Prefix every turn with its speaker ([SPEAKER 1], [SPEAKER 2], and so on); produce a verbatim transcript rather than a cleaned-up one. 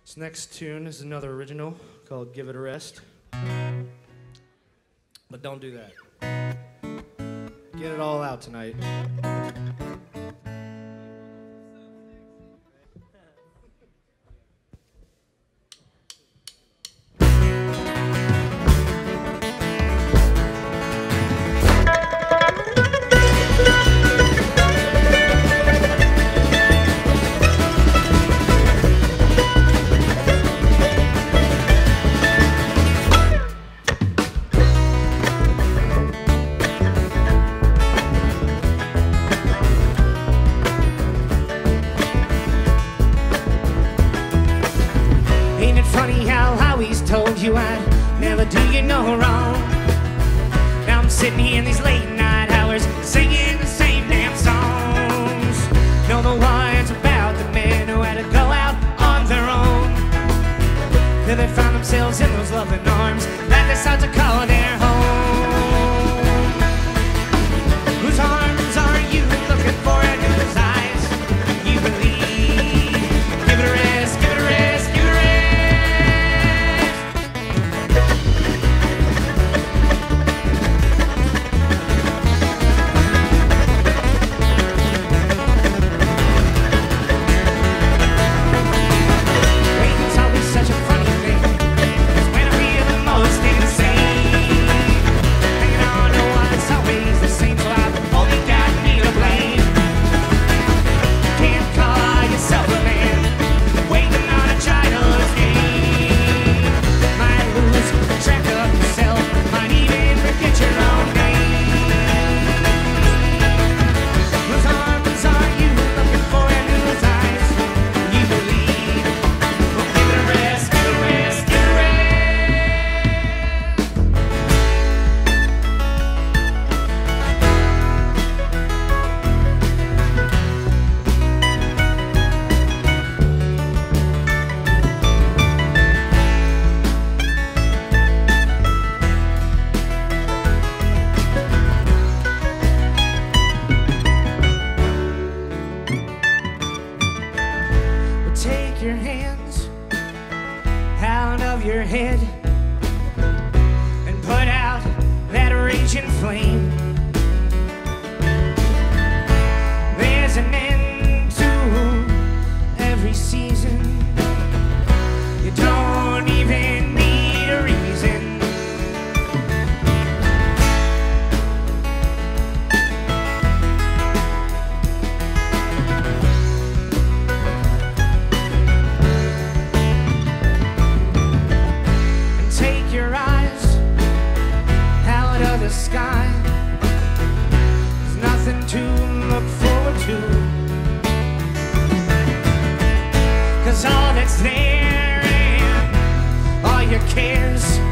[SPEAKER 1] This next tune is another original called Give It a Rest. But don't do that. Get it all out tonight.
[SPEAKER 2] Told you I'd never do you no wrong. Now I'm sitting here in these late night hours singing the same damn songs. Know the ones about the men who had to go out on their own, till they found themselves in those loving arms that they start to call their home. Whose arms are you looking for in whose eyes you believe? Give it a rest, give it a rest, give it a rest. Your hands out of your head and put out that raging flame. There's an end to every season. You don't even need a reason. The sky, there's nothing to look forward to, 'cause all that's there and all your cares